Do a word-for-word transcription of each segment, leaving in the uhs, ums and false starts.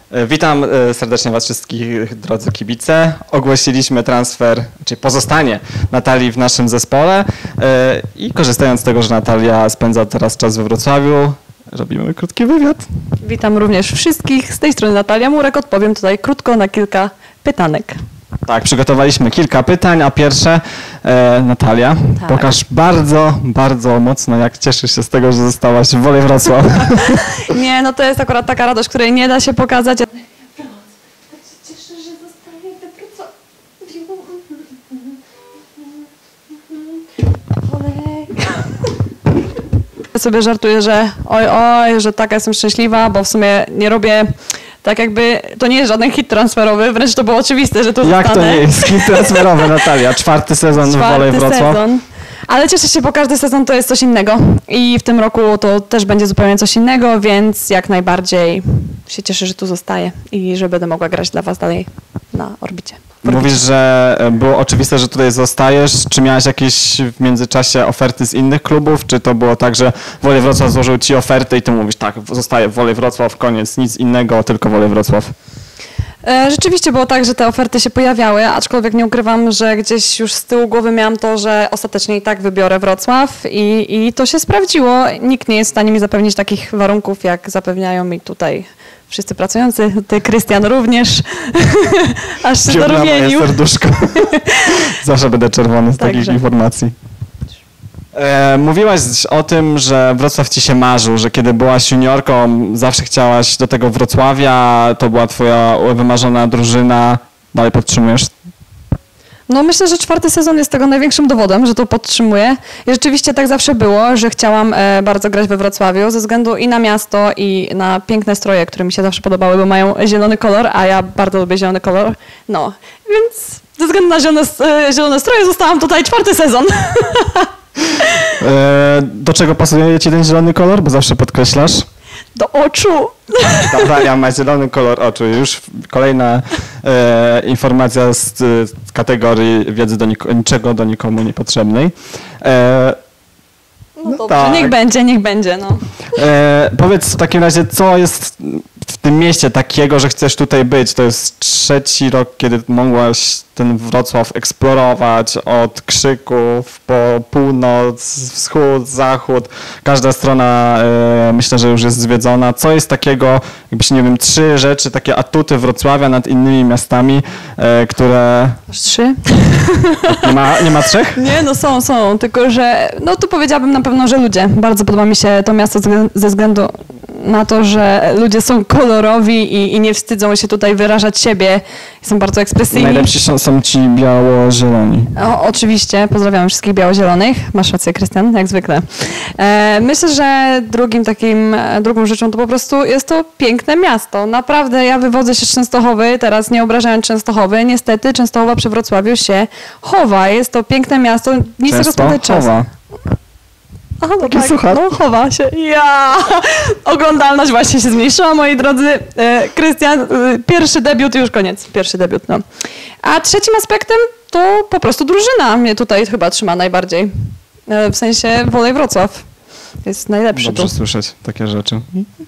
Witam serdecznie Was wszystkich, drodzy kibice. Ogłosiliśmy transfer, czyli pozostanie Natalii w naszym zespole i korzystając z tego, że Natalia spędza teraz czas we Wrocławiu, robimy krótki wywiad. Witam również wszystkich. Z tej strony Natalia Murek. Odpowiem tutaj krótko na kilka pytanek. Tak, przygotowaliśmy kilka pytań, a pierwsze, e, Natalia, tak. Pokaż bardzo, bardzo mocno, jak cieszysz się z tego, że zostałaś w Wolej Wrocław. Nie, no to jest akurat taka radość, której nie da się pokazać. Tak się cieszę, że zostaję we Wrocławiu. Wolej. Ja sobie żartuję, że oj, oj, że taka jestem szczęśliwa, bo w sumie nie robię... Tak jakby, to nie jest żaden hit transferowy, wręcz to było oczywiste, że tu Jak zostanę. to nie jest hit transferowy, Natalia? Czwarty sezon Czwarty w Wolej Wrocław. Sezon. Ale cieszę się, bo każdy sezon to jest coś innego i w tym roku to też będzie zupełnie coś innego, więc jak najbardziej się cieszę, że tu zostaję i że będę mogła grać dla Was dalej na orbicie. Mówisz, że było oczywiste, że tutaj zostajesz. Czy miałaś jakieś w międzyczasie oferty z innych klubów? Czy to było tak, że Wolej Wrocław złożył Ci ofertę i Ty mówisz, tak, zostaję w Wolej Wrocław, koniec, nic innego, tylko Wolej Wrocław? Rzeczywiście było tak, że te oferty się pojawiały, aczkolwiek nie ukrywam, że gdzieś już z tyłu głowy miałam to, że ostatecznie i tak wybiorę Wrocław i, i to się sprawdziło. Nikt nie jest w stanie mi zapewnić takich warunków, jak zapewniają mi tutaj wszyscy pracujący. Ty, Krystian, również. Aż się zarumienił. Serduszko. Zawsze będę czerwony z takich Także. informacji. E, mówiłaś o tym, że Wrocław Ci się marzył, że kiedy byłaś juniorką, zawsze chciałaś do tego Wrocławia, to była Twoja wymarzona drużyna. Dalej podtrzymujesz? No myślę, że czwarty sezon jest tego największym dowodem, że to podtrzymuję. I rzeczywiście tak zawsze było, że chciałam e, bardzo grać we Wrocławiu ze względu i na miasto, i na piękne stroje, które mi się zawsze podobały, bo mają zielony kolor, a ja bardzo lubię zielony kolor. No, więc ze względu na zielone, e, zielone stroje zostałam tutaj czwarty sezon. E, do czego pasuje Ci ten zielony kolor? Bo zawsze podkreślasz. Do oczu. Natalia ma zielony kolor oczu. Już kolejna e, informacja z, z kategorii wiedzy do nik niczego do nikomu niepotrzebnej. E, no, no dobrze, tak. niech będzie, niech będzie. No. E, powiedz w takim razie, co jest w tym mieście takiego, że chcesz tutaj być? To jest trzeci rok, kiedy mogłaś ten Wrocław eksplorować od Krzyków po północ, wschód, zachód. Każda strona e, myślę, że już jest zwiedzona. Co jest takiego, jakbyś nie wiem, trzy rzeczy, takie atuty Wrocławia nad innymi miastami, e, które... Masz trzy? Nie ma, nie ma trzech? Nie, no są, są, tylko że, no tu powiedziałabym na pewno, że ludzie. Bardzo podoba mi się to miasto ze względu na to, że ludzie są kolorowi i, i nie wstydzą się tutaj wyrażać siebie. Są bardzo ekspresyjni. Najlepsi są, są ci biało-zieloni. O, oczywiście, pozdrawiam wszystkich biało-zielonych. Masz rację, Krystian, jak zwykle. E, myślę, że drugim takim, drugą rzeczą to po prostu jest to piękne miasto. Naprawdę, ja wywodzę się z Częstochowy, teraz nie obrażając Częstochowy. Niestety Częstochowa przy Wrocławiu się chowa. Jest to piękne miasto, nie chcę rozpędzać czasu. Aha, no Taki tak, suchar. no chowa się. Ja! Oglądalność właśnie się zmniejszyła, moi drodzy. E, Krystian, e, pierwszy debiut i już koniec. Pierwszy debiut, no. A trzecim aspektem to po prostu drużyna mnie tutaj chyba trzyma najbardziej. E, w sensie Wolej Wrocław. Jest najlepszy Dobrze tu. słyszeć takie rzeczy.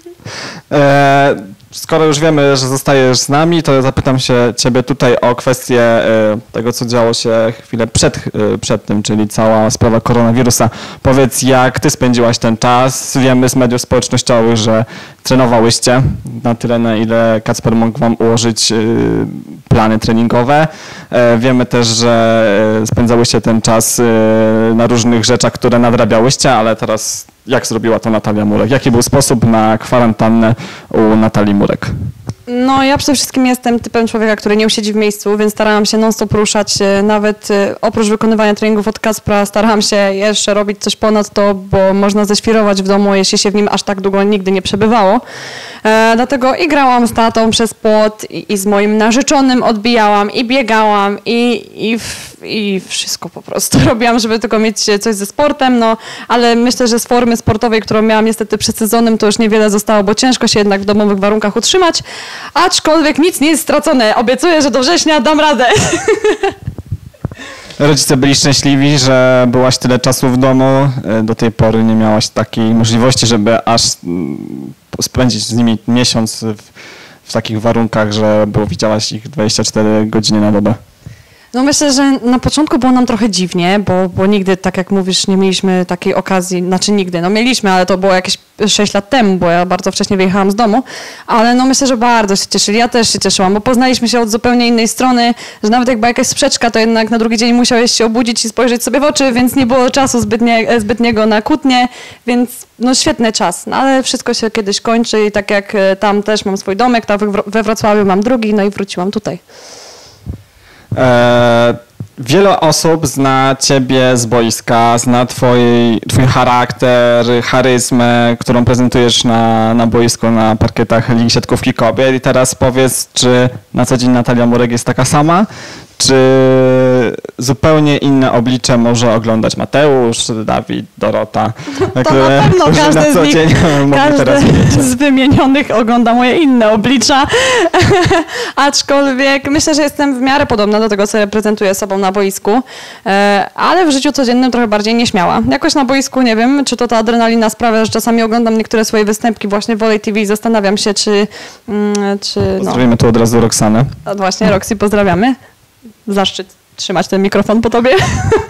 E, skoro już wiemy, że zostajesz z nami, to zapytam się Ciebie tutaj o kwestię e, tego, co działo się chwilę przed, e, przed tym, czyli cała sprawa koronawirusa. Powiedz, jak Ty spędziłaś ten czas? Wiemy z mediów społecznościowych, że trenowałyście na tyle, na ile Kacper mógł Wam ułożyć e, plany treningowe. E, wiemy też, że e, spędzałyście ten czas e, na różnych rzeczach, które nadrabiałyście, ale teraz jak zrobiła to Natalia Murek? Jaki był sposób na kwarantannę u Natalii Murek? No ja przede wszystkim jestem typem człowieka, który nie usiedzi w miejscu, więc starałam się non-stop ruszać. Nawet oprócz wykonywania treningów od Kacpra starałam się jeszcze robić coś ponad to, bo można ześwirować w domu, jeśli się w nim aż tak długo nigdy nie przebywało. E, dlatego i grałam z tatą przez płot i, i z moim narzeczonym odbijałam i biegałam i, i, i wszystko po prostu robiłam, żeby tylko mieć coś ze sportem, no ale myślę, że z formy sportowej, którą miałam niestety przed sezonem, to już niewiele zostało, bo ciężko się jednak w domowych warunkach utrzymać. Aczkolwiek nic nie jest stracone. Obiecuję, że do września dam radę. Rodzice byli szczęśliwi, że byłaś tyle czasu w domu. Do tej pory nie miałaś takiej możliwości, żeby aż spędzić z nimi miesiąc w, w takich warunkach, że było, widziałaś ich dwadzieścia cztery godziny na dobę? No myślę, że na początku było nam trochę dziwnie, bo, bo nigdy, tak jak mówisz, nie mieliśmy takiej okazji, znaczy nigdy, no mieliśmy, ale to było jakieś sześć lat temu, bo ja bardzo wcześnie wyjechałam z domu, ale no myślę, że bardzo się cieszyli, ja też się cieszyłam, bo poznaliśmy się od zupełnie innej strony, że nawet jak była jakaś sprzeczka, to jednak na drugi dzień musiałeś się obudzić i spojrzeć sobie w oczy, więc nie było czasu zbytnie, zbytniego na kłótnie, więc no świetny czas, no, ale wszystko się kiedyś kończy i tak jak tam też mam swój domek, tam we Wrocławiu mam drugi, no i wróciłam tutaj. E, wiele osób zna ciebie z boiska, zna twoi, twój charakter, charyzmę, którą prezentujesz na, na boisku, na parkietach Ligi Siatkówki Kobiet. I teraz powiedz, czy na co dzień Natalia Murek jest taka sama, czy zupełnie inne oblicze może oglądać Mateusz, Dawid, Dorota, To które na pewno każdy na co z nich, dzień mogli teraz widzieć. z wymienionych ogląda moje inne oblicza, aczkolwiek myślę, że jestem w miarę podobna do tego, co reprezentuję sobą na boisku, ale w życiu codziennym trochę bardziej nieśmiała. Jakoś na boisku nie wiem, czy to ta adrenalina sprawia, że czasami oglądam niektóre swoje występki właśnie w Volley T V i zastanawiam się, czy... czy no. Pozdrowimy tu od razu Roxanę. A właśnie, Roxy, pozdrawiamy. Zaszczyt trzymać ten mikrofon po tobie.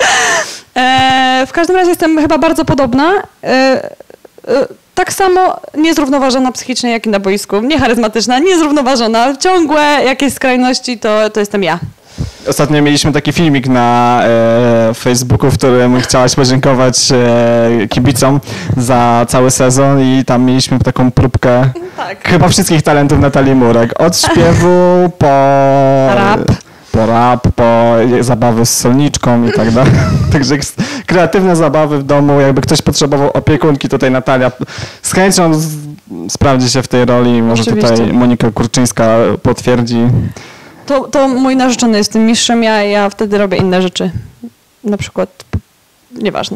e, w każdym razie jestem chyba bardzo podobna. E, e, tak samo niezrównoważona psychicznie jak i na boisku. Niecharyzmatyczna, niezrównoważona. Ciągłe jakieś skrajności to, to jestem ja. Ostatnio mieliśmy taki filmik na e, Facebooku, w którym chciałaś podziękować e, kibicom za cały sezon i tam mieliśmy taką próbkę Tak. chyba wszystkich talentów Natalii Murek. Od śpiewu po... Rap. Po rap, po zabawy z solniczką i tak dalej. Także kreatywne zabawy w domu. Jakby ktoś potrzebował opiekunki, tutaj Natalia z chęcią z, sprawdzi się w tej roli. Może Oczywiście. tutaj Monika Kurczyńska potwierdzi. To, to mój narzeczony jest tym mistrzem, ja, ja wtedy robię inne rzeczy. Na przykład, nieważne.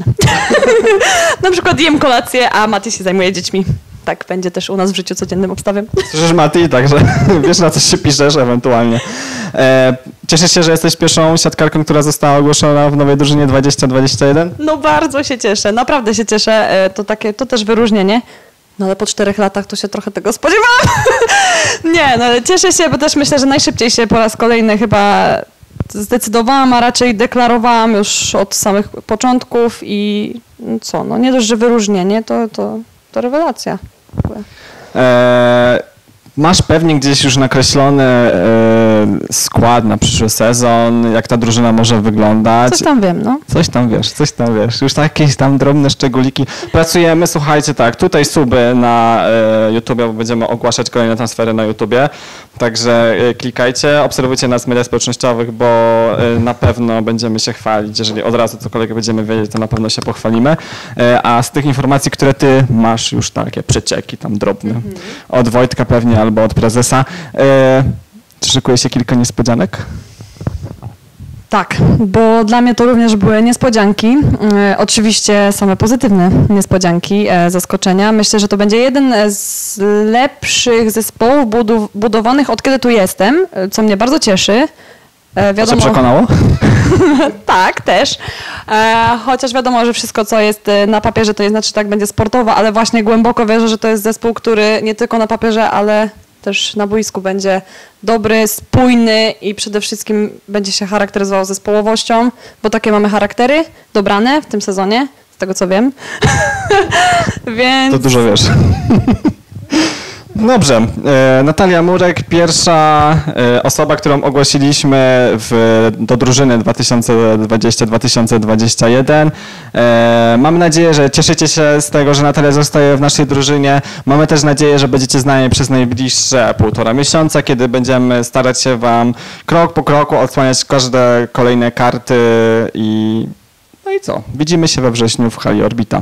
Na przykład jem kolację, a Mati się zajmuje dziećmi. Tak będzie też u nas w życiu codziennym, obstawiam. Słyszysz, Mati, także wiesz, na coś się piszesz ewentualnie. E, cieszysz się, że jesteś pierwszą siatkarką, która została ogłoszona w nowej drużynie dwadzieścia dwadzieścia jeden? No bardzo się cieszę, naprawdę się cieszę. To takie, to też wyróżnienie. No ale po czterech latach to się trochę tego spodziewałam. Nie, no ale cieszę się, bo też myślę, że najszybciej się po raz kolejny chyba zdecydowałam, a raczej deklarowałam już od samych początków i co, no nie dość, że wyróżnienie, to, to, to rewelacja. E, masz pewnie gdzieś już nakreślony e, skład na przyszły sezon, jak ta drużyna może wyglądać. Coś tam wiem, no. Coś tam wiesz, coś tam wiesz. Już jakieś tam drobne szczególiki. Pracujemy, słuchajcie, tak, tutaj suby na e, YouTubie, bo będziemy ogłaszać kolejne transfery na YouTubie. Także e, klikajcie, obserwujcie nas w mediach społecznościowych, bo e, na pewno będziemy się chwalić. Jeżeli od razu cokolwiek będziemy wiedzieć, to na pewno się pochwalimy. E, a z tych informacji, które ty masz już takie przecieki tam drobne, mm-hmm. od Wojtka pewnie albo od prezesa, e, czy szykuje się kilka niespodzianek? Tak, bo dla mnie to również były niespodzianki. E, oczywiście same pozytywne niespodzianki, e, zaskoczenia. Myślę, że to będzie jeden z lepszych zespołów budu- budowanych od kiedy tu jestem, co mnie bardzo cieszy. E, wiadomo, Co przekonało? Tak, też. E, chociaż wiadomo, że wszystko, co jest na papierze, to nie znaczy, że tak będzie sportowo, ale właśnie głęboko wierzę, że to jest zespół, który nie tylko na papierze, ale też na boisku będzie dobry, spójny i przede wszystkim będzie się charakteryzował zespołowością, bo takie mamy charaktery dobrane w tym sezonie, z tego co wiem. Więc... To dużo wiesz. Dobrze. E, Natalia Murek, pierwsza e, osoba, którą ogłosiliśmy w, do drużyny dwa tysiące dwudziesty do dwa tysiące dwudziestego pierwszego. E, mamy nadzieję, że cieszycie się z tego, że Natalia zostaje w naszej drużynie. Mamy też nadzieję, że będziecie z nami przez najbliższe półtora miesiąca, kiedy będziemy starać się wam krok po kroku odsłaniać każde kolejne karty i no i co? Widzimy się we wrześniu w hali Orbita.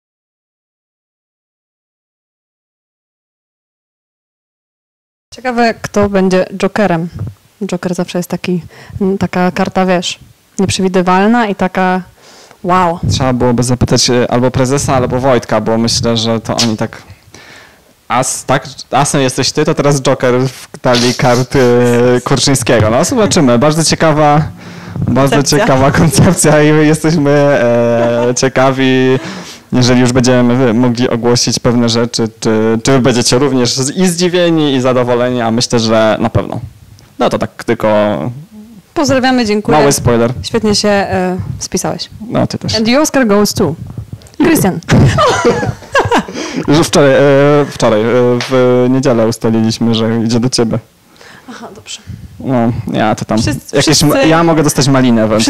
Ciekawe, kto będzie jokerem. Joker zawsze jest taki, taka karta, wiesz, nieprzewidywalna i taka wow. Trzeba byłoby zapytać albo prezesa, albo Wojtka, bo myślę, że to oni tak... As, tak? Asem jesteś ty, to teraz Joker w talii karty Kurczyńskiego. No zobaczymy. Bardzo ciekawa, bardzo koncepcja. ciekawa koncepcja i jesteśmy e, ciekawi jeżeli już będziemy mogli ogłosić pewne rzeczy, czy, czy wy będziecie również i zdziwieni, i zadowoleni, a myślę, że na pewno. No to tak tylko Pozdrawiamy, dziękuję. mały spoiler. Świetnie się e, spisałeś. No, ty też. And the Oscar goes to Krystian. Już wczoraj, e, wczoraj e, w niedzielę ustaliliśmy, że idzie do ciebie. Aha, dobrze. No, ja to tam. Wszyscy- Jakieś, wszyscy- Ja mogę dostać malinę ewentualnie.